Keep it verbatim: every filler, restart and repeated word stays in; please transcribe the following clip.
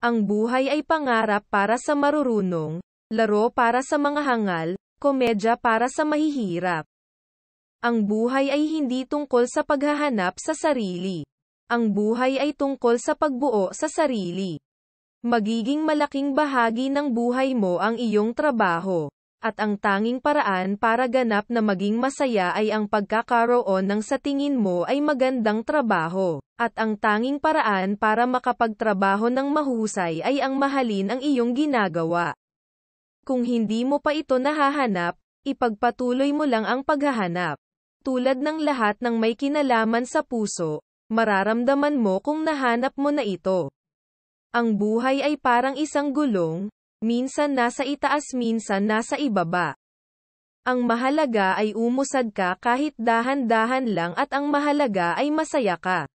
Ang buhay ay pangarap para sa marurunong, laro para sa mga hangal, komedya para sa mahihirap. Ang buhay ay hindi tungkol sa paghahanap sa sarili. Ang buhay ay tungkol sa pagbuo sa sarili. Magiging malaking bahagi ng buhay mo ang iyong trabaho. At ang tanging paraan para ganap na maging masaya ay ang pagkakaroon ng sa tingin mo ay magandang trabaho. At ang tanging paraan para makapagtrabaho ng mahusay ay ang mahalin ang iyong ginagawa. Kung hindi mo pa ito nahahanap, ipagpatuloy mo lang ang paghahanap. Tulad ng lahat ng may kinalaman sa puso, mararamdaman mo kung nahanap mo na ito. Ang buhay ay parang isang gulong, minsan nasa itaas minsan nasa ibaba. Ang mahalaga ay umusad ka kahit dahan-dahan lang at ang mahalaga ay masaya ka.